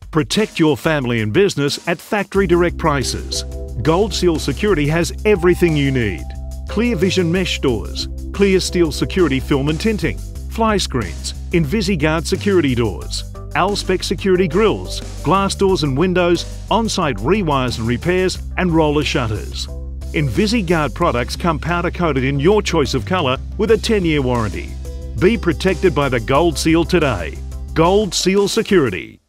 Protect your family and business at factory direct prices. Gold Seal Security has everything you need. Clear Vision mesh doors, clear steel security film and tinting, fly screens, InvisiGuard security doors, Alspec security grills, glass doors and windows, on-site rewires and repairs, and roller shutters. InvisiGuard products come powder coated in your choice of colour with a 10-year warranty. Be protected by the Gold Seal today. Gold Seal Security.